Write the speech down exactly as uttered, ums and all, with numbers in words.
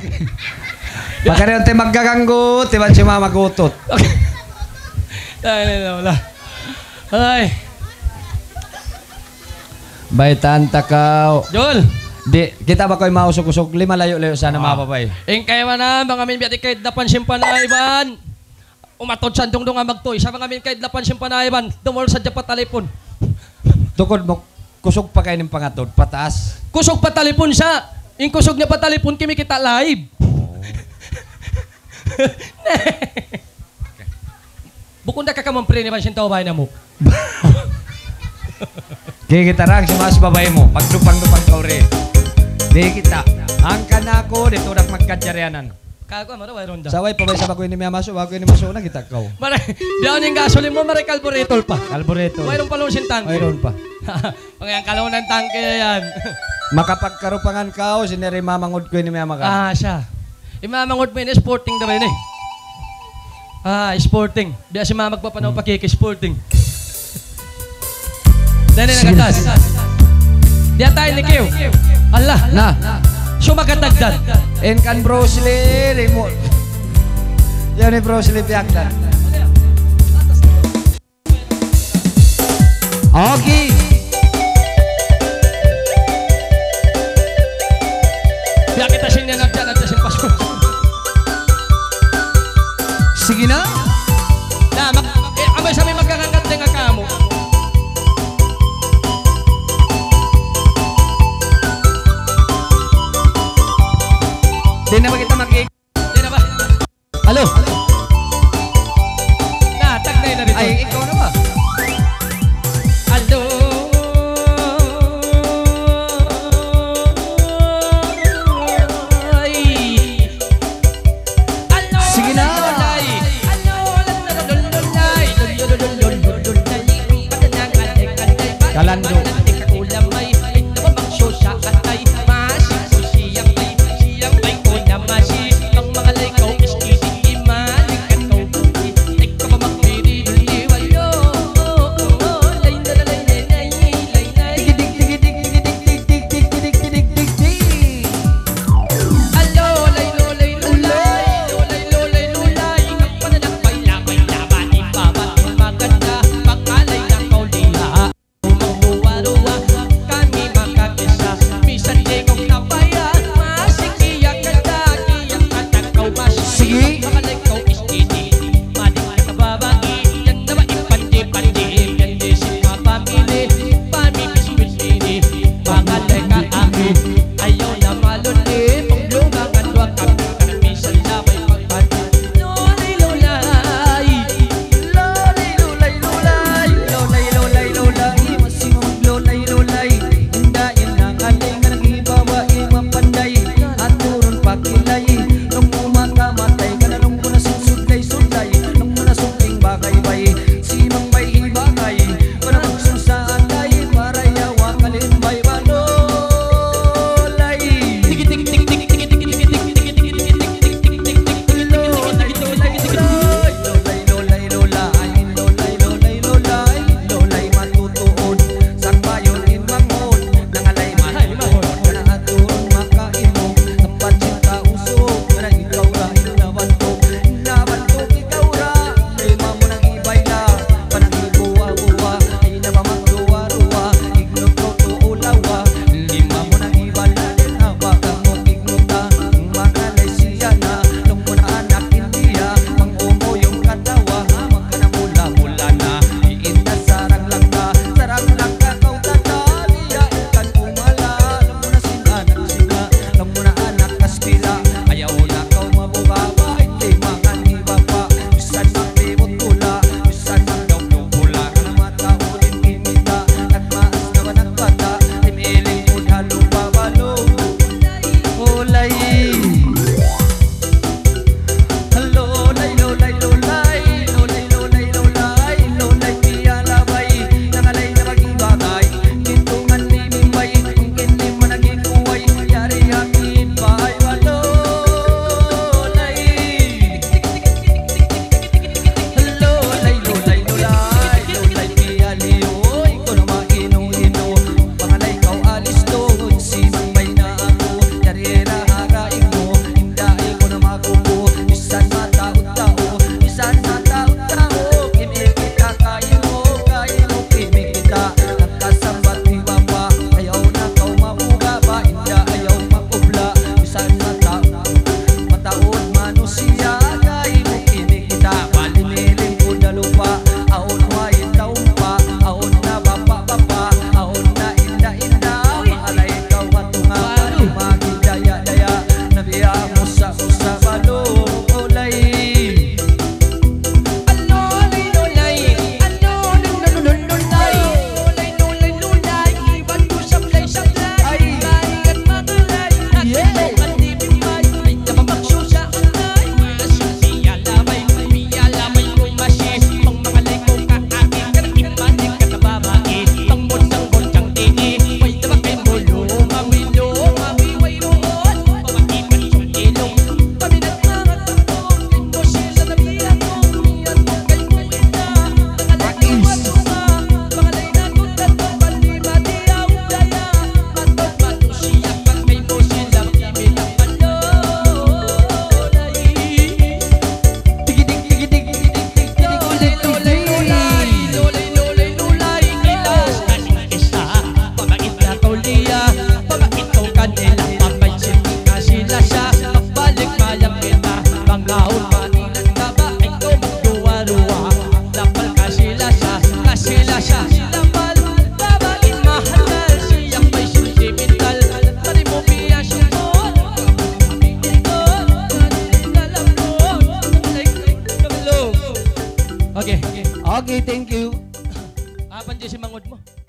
Pagkariyan tayo magkakanggot, di ba siya mamagutot? Okay. Ay, wala. Ay. Baitan takaw. Jol. Di, kita ba ko'y mausok-usok? Lima layo-layo sana Ah. mapapay. Ing kaya man mga min biati kahit dapan simpanayban. Umatod sandong nga magtoy. Sa mga min kahit dapan simpanayban. Dumol sa japat talipon. Tukod mo, kusog pa kayo ng pangatod, pataas. Kusog pa talipon siya. Ing kusog niya pa talipon kimi kita live. Bukod na kakaman pre naman siyang tawabay na mo. Kaya kita rang si mas babay mo, pagdupang-dupang kauri. Di kita, angka na ako, dito na magkadyarianan. Kago, mara, mayroon da. Saway pa ba sa bagoy ni Mia Maso, bagoy ni Maso na kita kaw. Mara, diyan yung gasolin mo, mara carburetor pa. Carburetor. Mayroon pa lusin tangke. Mayroon pa. Pangayang kalaw ng tangke yan. Makapagkarupangan kao, sineri mamangod ko ni Mia Makan. Ah, siya. Imamangot mo yun, sporting na ba yun eh? Ah, sporting. Biya si mama magpapanaw pa kiki, sporting. Dahil na nagatas. Diya tayo ni Kiw. Allah. Na. Sumagatagdan. En kan Bruce Lee, remote. Yan ni Bruce Lee piyakdan. Okay. Biya kita sinya nagdan at sin paso. Sige na. Na, mag, eh, amay sa may magkakangat din nga kamo. Di na ba kita makik... Di na ba? Halo? Na, tagnay na rito. Ay, ikaw na ba? Alo. Ay. Alo. Sige na. Lololay. Alo. Lololay. Lololay. Kalando. Ulamay. Ito bang sosya katay. Masik siyang bay. Siyang bay ko na masi. Ang mga likaw is kiting imalik at kau. Ikaw ba magdidiliway. Okay, thank you. Apan di si mangod mo.